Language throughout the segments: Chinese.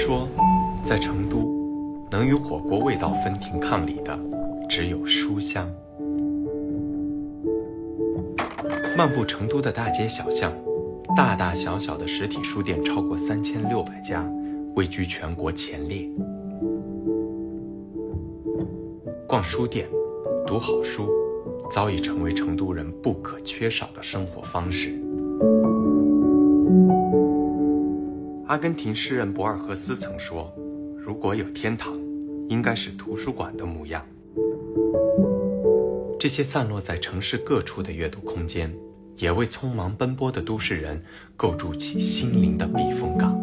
说，在成都，能与火锅味道分庭抗礼的，只有书香。漫步成都的大街小巷，大大小小的实体书店超过3600家，位居全国前列。逛书店，读好书，早已成为成都人不可缺少的生活方式。阿根廷诗人博尔赫斯曾说，如果有天堂，应该是图书馆的模样。这些散落在城市各处的阅读空间，也为匆忙奔波的都市人构筑起心灵的避风港。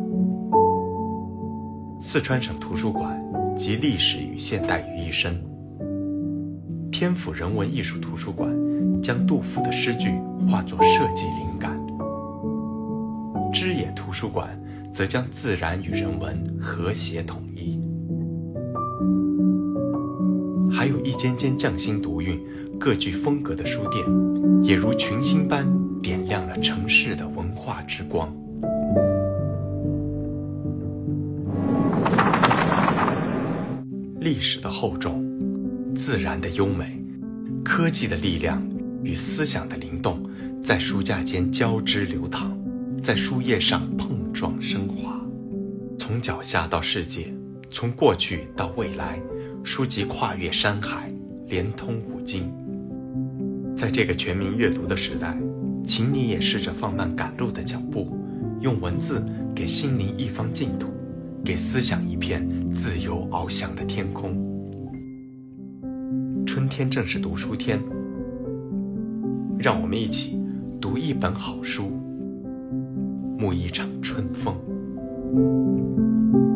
四川省图书馆集历史与现代于一身，天府人文艺术图书馆将杜甫的诗句化作设计灵感，知野图书馆则将自然与人文和谐统一。还有一间间匠心独运、各具风格的书店，也如群星般点亮了城市的文化之光。历史的厚重，自然的优美，科技的力量与思想的灵动，在书架间交织流淌，在书页上碰撞升华。从脚下到世界，从过去到未来，书籍跨越山海，连通古今。在这个全民阅读的时代，请你也试着放慢赶路的脚步，用文字给心灵一方净土，给思想一片自由翱翔的天空。春天正是读书天，让我们一起读一本好书，沐一场春风。